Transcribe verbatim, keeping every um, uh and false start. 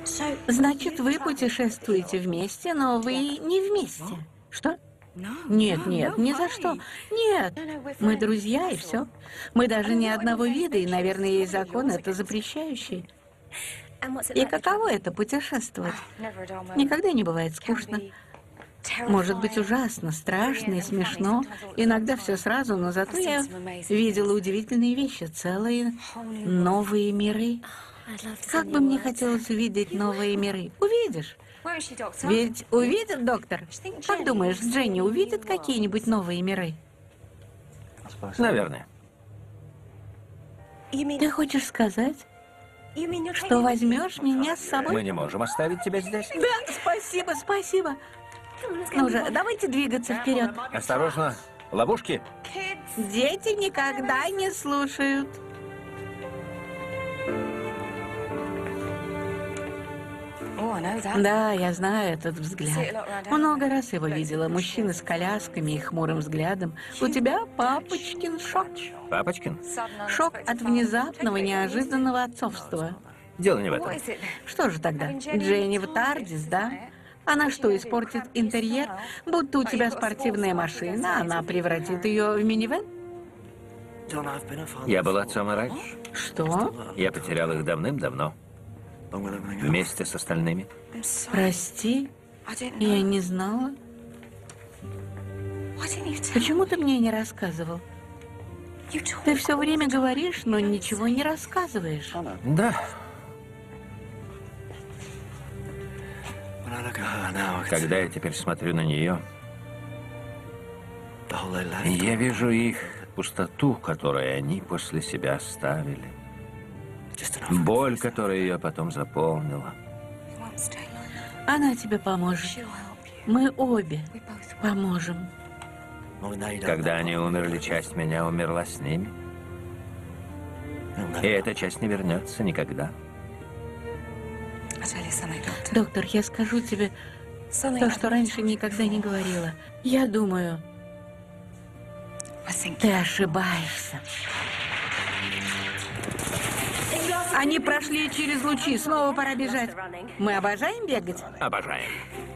Значит, вы путешествуете вместе, но вы не вместе. Что? Нет, нет, ни за что. Нет, мы друзья и все. Мы даже не одного вида, и, наверное, есть закон, это запрещающий. И каково это путешествовать? Никогда не бывает скучно. Может быть ужасно, страшно и смешно. Иногда все сразу, но зато я видела удивительные вещи, целые новые миры. Как бы мне хотелось увидеть новые миры. Увидишь. Ведь увидит, доктор? Как думаешь, Дженни увидит какие-нибудь новые миры? Наверное. Ты хочешь сказать, что возьмешь меня с собой? Мы не можем оставить тебя здесь. Да, спасибо, спасибо. Ну же, давайте двигаться вперед. Осторожно, ловушки. Дети никогда не слушают. Да, я знаю этот взгляд. Много раз его видела. Мужчины с колясками и хмурым взглядом. У тебя папочкин шок. Папочкин? Шок от внезапного, неожиданного отцовства. Дело не в этом. Что же тогда? Дженни в Тардис, да? Она что, испортит интерьер? Будто у тебя спортивная машина, она превратит ее в минивэн? Я был отцом и раньше. Что? Я потерял их давным-давно. Вместе с остальными. Прости, я не знала. Почему ты мне не рассказывал? Ты все время говоришь, но ничего не рассказываешь. Да. Когда я теперь смотрю на нее, я вижу их пустоту, которую они после себя оставили. Боль, которая ее потом заполнила. Она тебе поможет. Мы обе поможем. Когда они умерли, часть меня умерла с ними. И эта часть не вернется никогда. Доктор, я скажу тебе то, что раньше никогда не говорила. Я думаю, ты ошибаешься. Они прошли через лучи, снова пора бежать. Мы обожаем бегать? Обожаем.